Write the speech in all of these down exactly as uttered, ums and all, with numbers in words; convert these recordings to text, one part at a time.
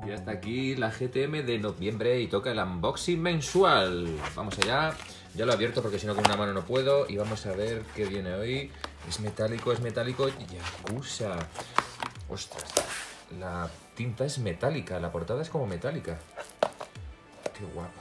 Y hasta aquí la G T M de noviembre y toca el unboxing mensual. Vamos allá. Ya lo he abierto porque si no con una mano no puedo. Y vamos a ver qué viene hoy. Es metálico, es metálico. Yakuza. Ostras. La tinta es metálica. La portada es como metálica. Qué guapo.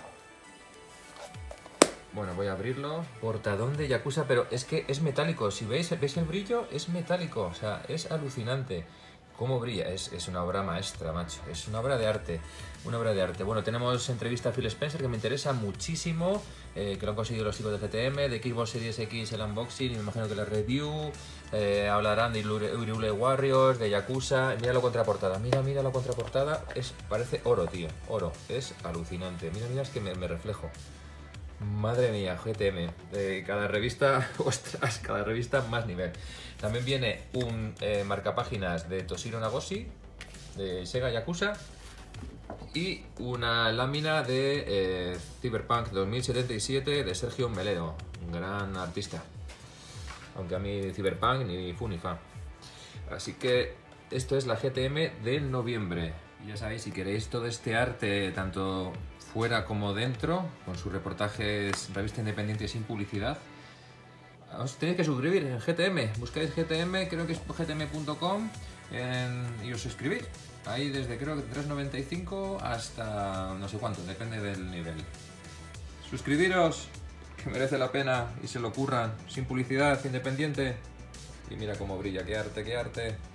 Bueno, voy a abrirlo. Portadón de Yakuza, pero es que es metálico. Si veis, ¿veis el brillo? Es metálico. O sea, es alucinante. ¿Cómo brilla? Es, es una obra maestra, macho. Es una obra de arte. Una obra de arte. Bueno, tenemos entrevista a Phil Spencer, que me interesa muchísimo. Eh, que lo han conseguido los chicos de G T M. De Xbox Series X el unboxing. Y me imagino que la review. Eh, hablarán de Irule Warriors, de Yakuza. Mira la contraportada. Mira, mira la contraportada. Es, parece oro, tío. Oro. Es alucinante. Mira, mira, es que me, me reflejo. Madre mía, G T M, eh, cada revista, ostras, cada revista más nivel. También viene un eh, marcapáginas de Toshiro Nagoshi, de Sega Yakuza, y una lámina de eh, Cyberpunk dos mil setenta y siete de Sergio Melero, un gran artista. Aunque a mí Cyberpunk ni fu ni fa. Así que esto es la G T M de noviembre. Y ya sabéis, si queréis todo este arte, tanto fuera como dentro, con sus reportajes, revista independiente sin publicidad, os tenéis que suscribir en G T M. Buscáis G T M, creo que es g t m punto com, y os suscribís. Ahí desde creo que tres noventa y cinco hasta no sé cuánto, depende del nivel. Suscribiros, que merece la pena y se lo curran, sin publicidad, independiente. Y mira cómo brilla, qué arte, qué arte.